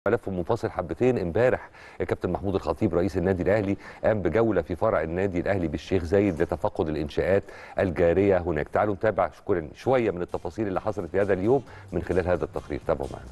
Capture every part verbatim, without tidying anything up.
ملف منفصل حبتين. امبارح الكابتن محمود الخطيب رئيس النادي الاهلي قام بجوله في فرع النادي الاهلي بالشيخ زايد لتفقد الانشاءات الجاريه هناك. تعالوا نتابع شكرا شويه من التفاصيل اللي حصلت في هذا اليوم من خلال هذا التقرير. تابعوا معنا.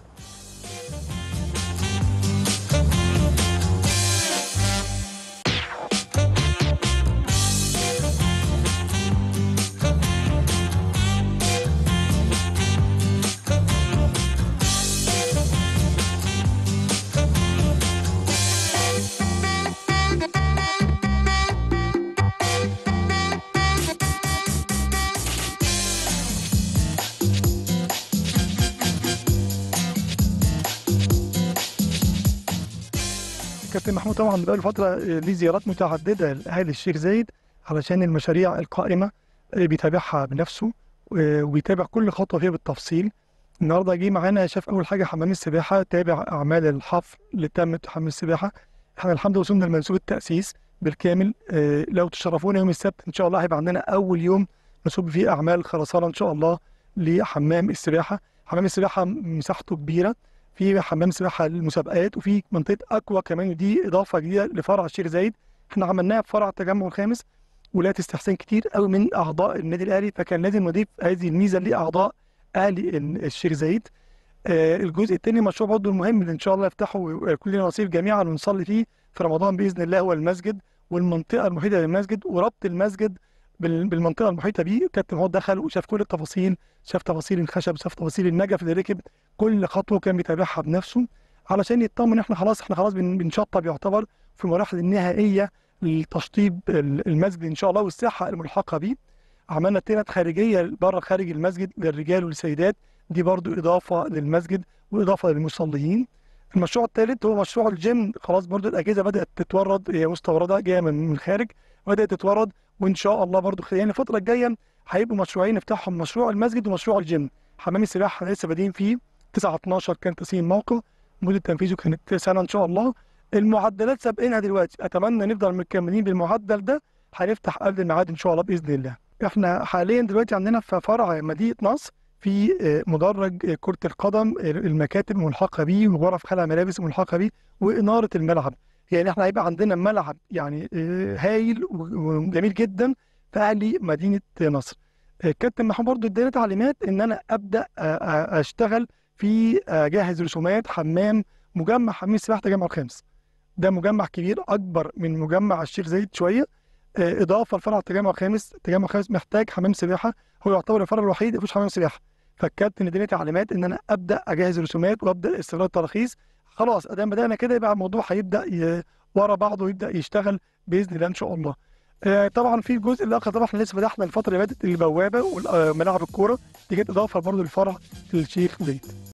كابتن محمود طبعا بقاله فتره ليه زيارات متعدده لاهالي الشيخ زايد علشان المشاريع القائمه بيتابعها بنفسه وبيتابع كل خطوه فيها بالتفصيل. النهارده جه معانا شاف اول حاجه حمام السباحه، تابع اعمال الحفر اللي تمت في حمام السباحه. احنا الحمد لله وصلنا لمنسوب التاسيس بالكامل. لو تشرفونا يوم السبت ان شاء الله هيبقى عندنا اول يوم نصب فيه اعمال خرسانه ان شاء الله لحمام السباحه. حمام السباحه مساحته كبيره، في حمام سباحه للمسابقات وفي منطقه اكوا كمان، ودي اضافه جديده لفرع الشيخ زايد. احنا عملناها في فرع التجمع الخامس ولقيت استحسان كتير قوي من اعضاء النادي الاهلي، فكان لازم نضيف هذه الميزه لاعضاء اهلي الشيخ زايد. آه الجزء الثاني مشروع برضه المهم اللي ان شاء الله يفتحه ويكون لنا نصيب جميعا ونصلي فيه في رمضان باذن الله هو المسجد والمنطقه المحيطه بالمسجد وربط المسجد بالمنطقه المحيطه بيه. كابتن محمود دخل وشاف كل التفاصيل، شاف تفاصيل الخشب، شاف تفاصيل النجف اللي ركب، كل خطوه كان بيتابعها بنفسه علشان يطمن احنا خلاص احنا خلاص بنشطب يعتبر في المراحل النهائيه لتشطيب المسجد ان شاء الله والساحه الملحقه بيه. عملنا تينات خارجيه بره خارج المسجد للرجال والسيدات، دي برضو اضافه للمسجد واضافه للمصلين. المشروع الثالث هو مشروع الجيم، خلاص برضو الاجهزه بدات تتورد، هي مستورده جايه من الخارج بدات تتورد، وان شاء الله برضو خلال الفتره الجايه هيبقوا مشروعين نفتحهم، مشروع المسجد ومشروع الجيم. حمام السباحه لسه بادئين فيه تسعة اتناشر كان تسليم موقع، مده تنفيذه كانت سنه ان شاء الله. المعدلات سابقينها دلوقتي، اتمنى نفضل مكملين بالمعدل ده، هنفتح قبل الميعاد ان شاء الله باذن الله. احنا حاليا دلوقتي عندنا في فرع مدينه نصر في مدرج كره القدم، المكاتب ملحقه بيه وغرف خلع ملابس ملحقه بيه واناره الملعب. يعني احنا هيبقى عندنا ملعب يعني هايل وجميل جدا في اهلي مدينه نصر. كابتن محمود برضه اداني تعليمات ان انا ابدا اشتغل في اجهز رسومات حمام مجمع حمام السباحه التجمع الخامس. ده مجمع كبير اكبر من مجمع الشيخ زايد شويه، اضافه لفرع التجمع الخامس. التجمع الخامس محتاج حمام سباحه، هو يعتبر الفرع الوحيد ما فيهوش حمام سباحه. فالكابتن اداني تعليمات ان انا ابدا اجهز رسومات وابدا استيراد التراخيص. خلاص ادام بدانا كده يبقى الموضوع هيبدا ورا بعضه ويبدا يشتغل باذن الله ان شاء الله. آه طبعا في الجزء الاخر طبعا احنا لسه فتحنا الفتره اللي فاتت البوابه وملاعب الكوره، دي كانت اضافه برضه للفرع الشيخ زايد.